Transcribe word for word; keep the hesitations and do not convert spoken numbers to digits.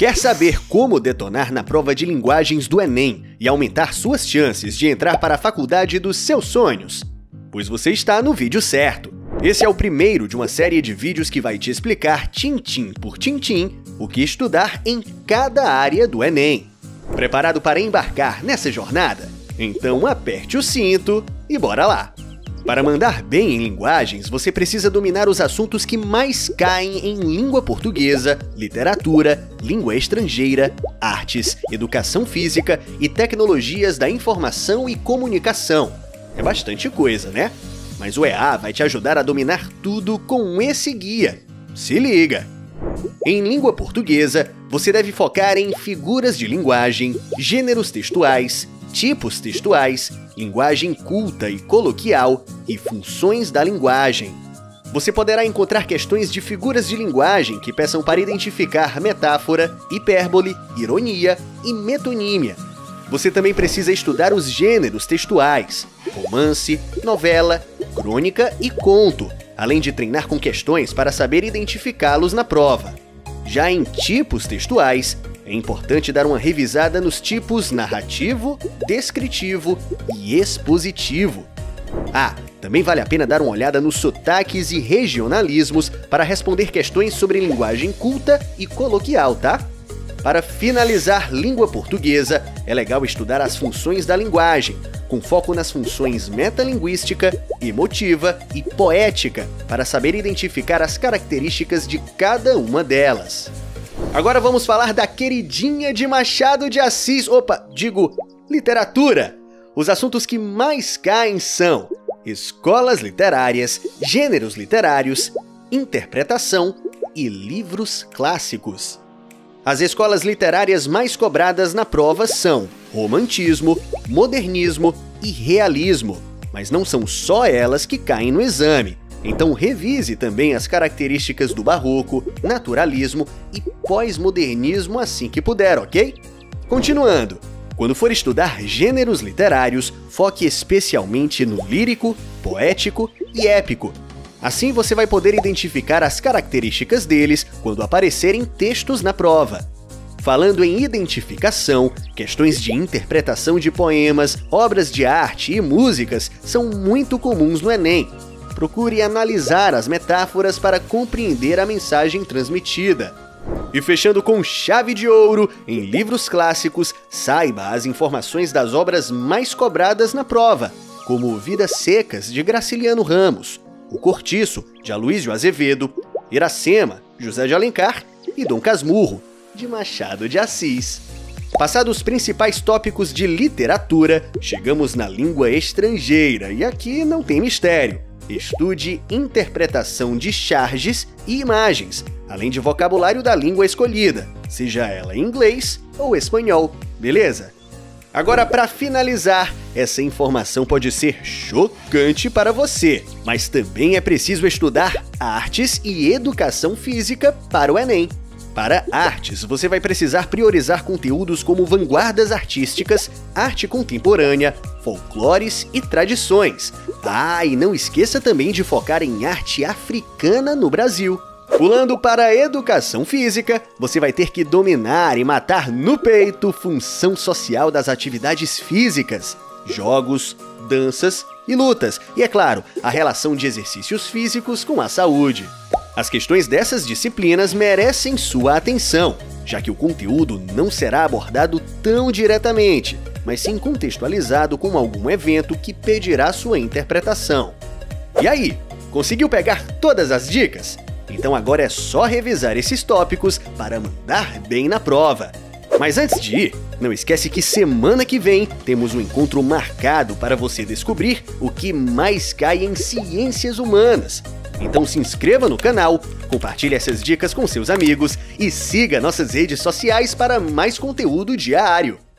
Quer saber como detonar na prova de linguagens do Enem e aumentar suas chances de entrar para a faculdade dos seus sonhos? Pois você está no vídeo certo. Esse é o primeiro de uma série de vídeos que vai te explicar, tintim por tintim, o que estudar em cada área do Enem. Preparado para embarcar nessa jornada? Então aperte o cinto e bora lá! Para mandar bem em linguagens, você precisa dominar os assuntos que mais caem em língua portuguesa, literatura, língua estrangeira, artes, educação física e tecnologias da informação e comunicação. É bastante coisa, né? Mas o E A vai te ajudar a dominar tudo com esse guia. Se liga! Em língua portuguesa, você deve focar em figuras de linguagem, gêneros textuais, tipos textuais, linguagem culta e coloquial e funções da linguagem. Você poderá encontrar questões de figuras de linguagem que peçam para identificar metáfora, hipérbole, ironia e metonímia. Você também precisa estudar os gêneros textuais, romance, novela, crônica e conto, além de treinar com questões para saber identificá-los na prova. Já em tipos textuais, é importante dar uma revisada nos tipos narrativo, descritivo e expositivo. Ah, também vale a pena dar uma olhada nos sotaques e regionalismos para responder questões sobre linguagem culta e coloquial, tá? Para finalizar língua portuguesa, é legal estudar as funções da linguagem, com foco nas funções metalinguística, emotiva e poética, para saber identificar as características de cada uma delas. Agora vamos falar da queridinha de Machado de Assis, opa, digo, literatura. Os assuntos que mais caem são escolas literárias, gêneros literários, interpretação e livros clássicos. As escolas literárias mais cobradas na prova são romantismo, modernismo e realismo, mas não são só elas que caem no exame. Então revise também as características do barroco, naturalismo e pós-modernismo assim que puder, ok? Continuando, quando for estudar gêneros literários, foque especialmente no lírico, poético e épico. Assim você vai poder identificar as características deles quando aparecerem textos na prova. Falando em identificação, questões de interpretação de poemas, obras de arte e músicas são muito comuns no Enem. Procure analisar as metáforas para compreender a mensagem transmitida. E fechando com chave de ouro, em livros clássicos, saiba as informações das obras mais cobradas na prova, como Vidas Secas, de Graciliano Ramos, O Cortiço, de Aloísio Azevedo, Iracema, José de Alencar e Dom Casmurro, de Machado de Assis. Passados os principais tópicos de literatura, chegamos na língua estrangeira, e aqui não tem mistério. Estude interpretação de charges e imagens, além de vocabulário da língua escolhida, seja ela inglês ou espanhol, beleza? Agora, para finalizar, essa informação pode ser chocante para você, mas também é preciso estudar artes e educação física para o Enem. Para artes, você vai precisar priorizar conteúdos como vanguardas artísticas, arte contemporânea, folclores e tradições. Ah, e não esqueça também de focar em arte africana no Brasil. Pulando para a educação física, você vai ter que dominar e matar no peito função social das atividades físicas, jogos, danças e lutas, e é claro, a relação de exercícios físicos com a saúde. As questões dessas disciplinas merecem sua atenção, já que o conteúdo não será abordado tão diretamente, mas sim contextualizado com algum evento que pedirá sua interpretação. E aí, conseguiu pegar todas as dicas? Então agora é só revisar esses tópicos para mandar bem na prova. Mas antes de ir, não esquece que semana que vem temos um encontro marcado para você descobrir o que mais cai em ciências humanas. Então se inscreva no canal, compartilhe essas dicas com seus amigos e siga nossas redes sociais para mais conteúdo diário.